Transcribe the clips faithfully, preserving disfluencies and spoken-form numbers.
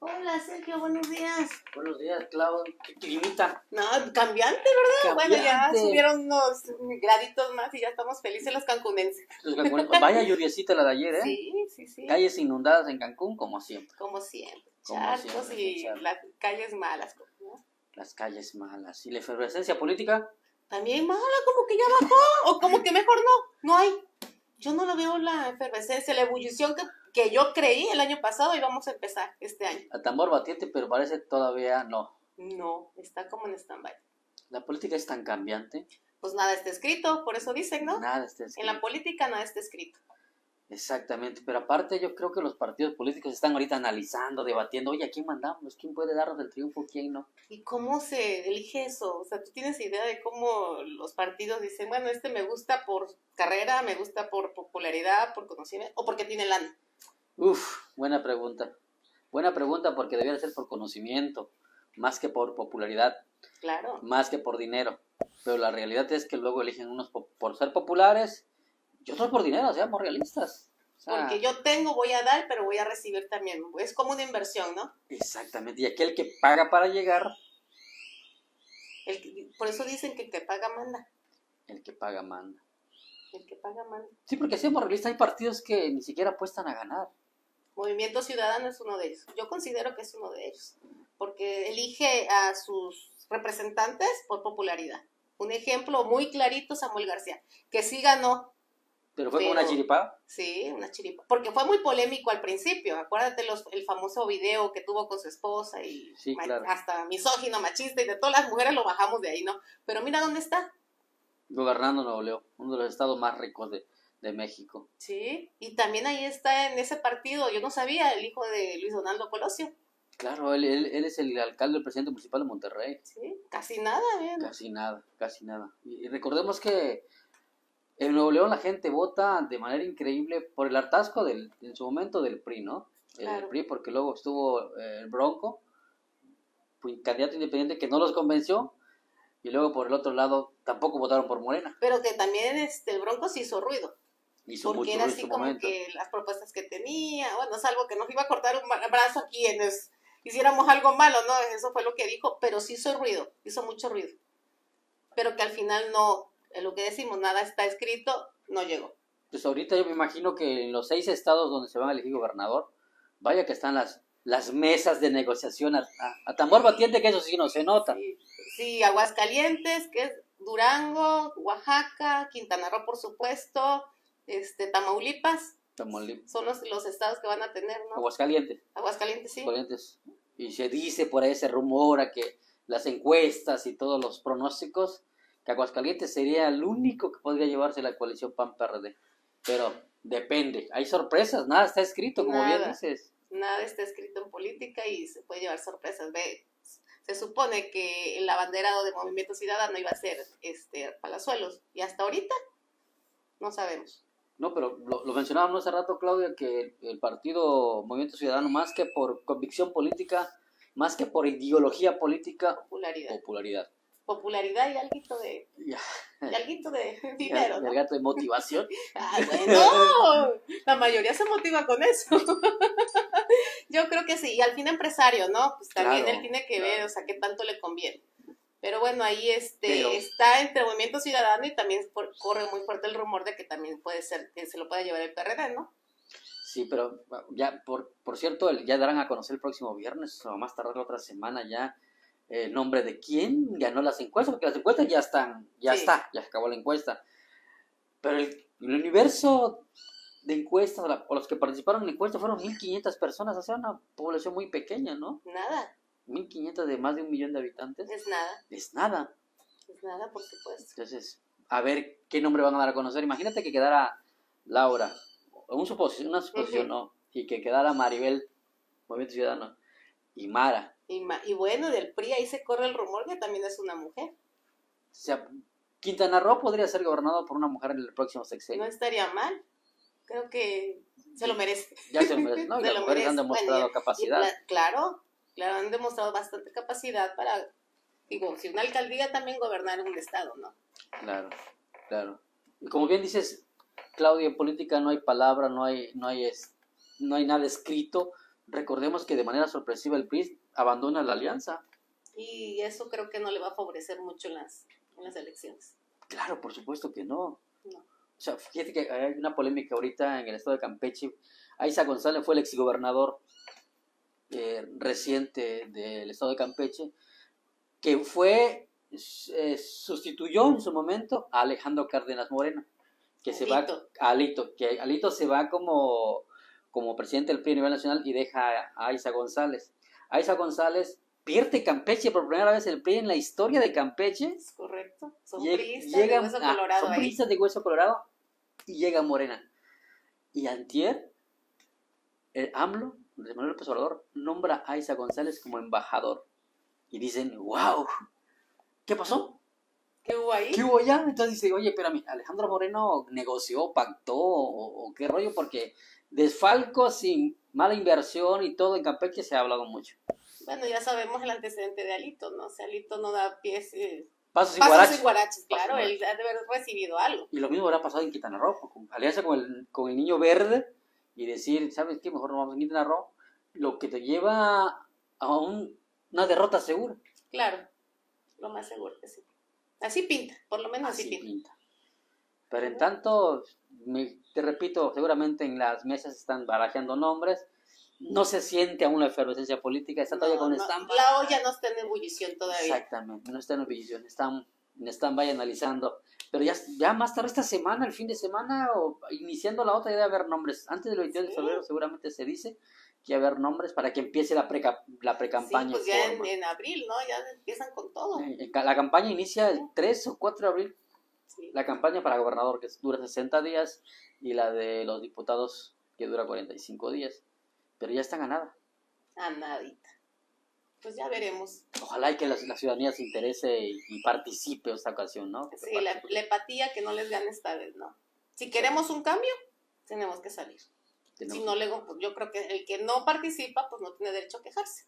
Hola, Sergio, buenos días. Buenos días, Claudio. ¿Qué climita? No, cambiante, ¿verdad? Cambiante. Bueno, ya subieron unos graditos más y ya estamos felices los cancunenses. Los cancuneses. Vaya lluviecita la de ayer, ¿eh? Sí, sí, sí. Calles inundadas en Cancún, como siempre. Como siempre. Como Charcos siempre, y charcos. las calles malas, ¿no? Las calles malas. ¿Y la efervescencia política? También mala, como que ya bajó, o como que mejor no, no hay. Yo no lo veo la efervescencia, la ebullición que, que yo creí el año pasado y vamos a empezar este año. A tambor batiente, pero parece todavía no. No, está como en stand-by. La política es tan cambiante. Pues nada está escrito, por eso dicen, ¿no? Nada está escrito. En la política nada está escrito. Exactamente, pero aparte yo creo que los partidos políticos están ahorita analizando, debatiendo, oye, ¿a quién mandamos? ¿Quién puede darnos el triunfo? ¿Quién no? ¿Y cómo se elige eso? O sea, ¿tú tienes idea de cómo los partidos dicen, bueno, este me gusta por carrera, me gusta por popularidad, por conocimiento, o porque tiene lana? Uf, buena pregunta. Buena pregunta porque debería ser por conocimiento, más que por popularidad, Claro. más que por dinero. Pero la realidad es que luego eligen unos po- por ser populares y otros por dinero, seamos realistas. O sea, Porque yo tengo, voy a dar, pero voy a recibir también. Es como una inversión, ¿no? exactamente, y aquel que paga para llegar, El que- por eso dicen que el que paga manda. el que paga manda. El que paga manda. Sí, porque seamos realistas, hay partidos que ni siquiera apuestan a ganar. Movimiento Ciudadano es uno de ellos. Yo considero que es uno de ellos. Porque elige a sus representantes por popularidad. Un ejemplo muy clarito, Samuel García, que sí ganó. Pero fue Pero- como una chiripada. Sí, una chiripa. Porque fue muy polémico al principio. Acuérdate los, el famoso video que tuvo con su esposa y Sí, ma- claro. hasta misógino, machista y de todas las mujeres lo bajamos de ahí, ¿no? Pero mira dónde está. Gobernando Nuevo León, uno de los estados más ricos de, de México. Sí, y también ahí está en ese partido, yo no sabía, el hijo de Luis Donaldo Colosio. Claro, él, él, él es el alcalde, el presidente municipal de Monterrey. Sí, casi nada, ¿eh? Casi nada, casi nada. Y, y recordemos que en Nuevo León la gente vota de manera increíble por el hartazgo del, en su momento del P R I, ¿no? El Claro. P R I, porque luego estuvo eh, el Bronco, fue candidato independiente que no los convenció, y luego por el otro lado tampoco votaron por Morena. Pero que también este, el Bronco sí hizo ruido. Hizo Porque mucho era ruido en así su como momento. que las propuestas que tenía, bueno, es algo que nos iba a cortar un bra- brazo a quienes hiciéramos algo malo, ¿no? Eso fue lo que dijo, pero sí hizo ruido, hizo mucho ruido. Pero que al final no, en lo que decimos, nada está escrito, no llegó. Pues ahorita yo me imagino que en los seis estados donde se van a elegir gobernador, vaya que están las, las mesas de negociación a, a, a tambor batiente, que eso sí no se nota. Sí, sí, Aguascalientes, que es Durango, Oaxaca, Quintana Roo, por supuesto, este, Tamaulipas, Tamaulipas, son los, los estados que van a tener, ¿no? Aguascalientes, Aguascalientes, sí. Aguascalientes. Y se dice por ahí, ese rumor a que las encuestas y todos los pronósticos, que Aguascalientes sería el único que podría llevarse la coalición P A N-P R D. Pero depende, hay sorpresas, nada está escrito, como bien Nada. dices. Nada está escrito en política y se puede llevar sorpresas. Ve, se supone que el abanderado de Movimiento Ciudadano iba a ser este Palazuelos y hasta ahorita no sabemos. No, pero lo, lo mencionábamos hace rato, Claudia, que el partido Movimiento Ciudadano, más que por convicción política, más que por ideología política, Popularidad. popularidad. Popularidad y alguito de, Ya, y alguito de dinero, el ¿no? gato de motivación. Ah, bueno, la mayoría se motiva con eso. Yo creo que sí, y al fin empresario, ¿no? Pues también Claro, él tiene que claro. ver, o sea, qué tanto le conviene. Pero bueno, ahí este Pero- está entre Movimiento Ciudadano y también por- corre muy fuerte el rumor de que también puede ser, que se lo pueda llevar el P R D, ¿no? Sí, pero ya, por, por cierto, el- ya darán a conocer el próximo viernes, o más tardar la otra semana ya, el nombre de quién ganó las encuestas, porque las encuestas ya están, ya Sí. está, ya acabó la encuesta. Pero el, el universo de encuestas, la- o los que participaron en la encuesta fueron mil quinientas personas, o sea, una población muy pequeña, ¿no? Nada, mil quinientos de más de un millón de habitantes, es nada, es nada. es nada, por supuesto. Entonces, a ver qué nombre van a dar a conocer. Imagínate que quedara Laura, un suposición, una suposición, Ujú. ¿no? Y que quedara Maribel, Movimiento Ciudadano, y Mara. Y, ma- y bueno, del P R I ahí se corre el rumor que también es una mujer. O sea, Quintana Roo podría ser gobernado por una mujer en el próximo No sexenio. estaría mal. Creo que se lo merece. Ya se lo merece, ¿no? Y Se las lo mujeres han merece. demostrado Bueno, y- capacidad. y la- claro, claro, han demostrado bastante capacidad para, digo, si una alcaldía también gobernar un estado, ¿no? Claro, claro. Y como bien dices, Claudia, en política no hay palabra, no hay, no hay, es- no hay nada escrito, recordemos que de manera sorpresiva el P R I abandona la alianza. Y eso creo que no le va a favorecer mucho en las, en las elecciones. Claro, por supuesto que no. No. O sea, fíjate que hay una polémica ahorita en el estado de Campeche. Aiza González fue el exgobernador eh, reciente del estado de Campeche, que fue, eh, sustituyó en su momento a Alejandro Cárdenas Moreno, que Alito. se va, Alito, que Alito se va como, como presidente del P R I a nivel nacional y deja a Aiza González. Aiza González pierde Campeche por primera vez el P R I en la historia de Campeche. Es correcto. Son Lleg- priistas llega- de hueso ah, colorado son ahí. priistas de hueso colorado y llega Morena. Y antier, el AMLO, Andrés Manuel López Obrador, nombra a Aiza González como embajador. Y dicen, wow, ¿qué pasó? ¿Qué hubo ahí? ¿Qué hubo ya? Entonces dice, oye, espérame, ¿Alejandro Moreno negoció, pactó o, o qué rollo? Porque desfalcos y mala inversión y todo en Campeche se ha hablado mucho. Bueno, ya sabemos el antecedente de Alito, ¿no? O sea, Alito no da pies... Eh, Pasos y pasos guaraches. y guaraches, claro. Pasos y Él ha de haber recibido algo. Y lo mismo habrá pasado en Quintana Roo, con alianza con el, con el niño verde y decir, ¿sabes qué? Mejor no vamos a Quintana Roo, lo que te lleva a un, una derrota segura. Claro, lo más seguro que sí. Así pinta, por lo menos así, Así pinta. pinta. Pero en tanto, me- te repito, seguramente en las mesas están barajeando nombres, no se siente aún la efervescencia política, está todavía No, con no, stand la olla no está en ebullición todavía. Exactamente, no está en ebullición, están en stand-by analizando. Pero ya, ya más tarde esta semana, el fin de semana, o iniciando la otra, ya debe haber nombres. Antes del veintidós de Sí. febrero seguramente se dice que va a haber nombres para que empiece la, pre la pre-campaña. Sí, pues ya en, en abril, ¿no? Ya empiezan con todo. Eh, La campaña inicia el tres o cuatro de abril. Sí. La campaña para gobernador, que dura sesenta días, y la de los diputados, que dura cuarenta y cinco días. Pero ya está ganada. A nadita. Pues ya veremos. Ojalá y que la, la ciudadanía se interese y, y participe esta ocasión, ¿no? Que Sí, la, la empatía que no les gane esta vez, ¿no? Si queremos un cambio, tenemos que salir. Tenemos- Si no, luego, pues yo creo que el que no participa, pues no tiene derecho a quejarse.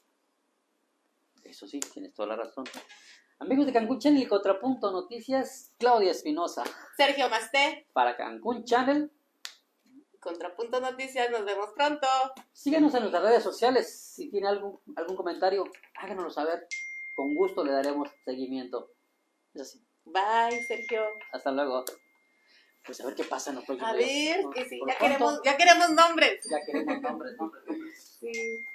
Eso sí, tienes toda la razón. Amigos de Cancún Channel y Contrapunto Noticias, Claudia Espinosa. Sergio Masté, Para Cancún Channel, Contrapunto Noticias, nos vemos pronto. síganos en nuestras redes sociales. Si tiene algún, algún comentario, háganoslo saber. Con gusto le daremos seguimiento. Es así. Bye, Sergio. Hasta luego. Pues a ver qué pasa en los próximos A días. ver, Por- que sí, por ya pronto, queremos, ya queremos nombres. Ya queremos nombres, nombres. Sí.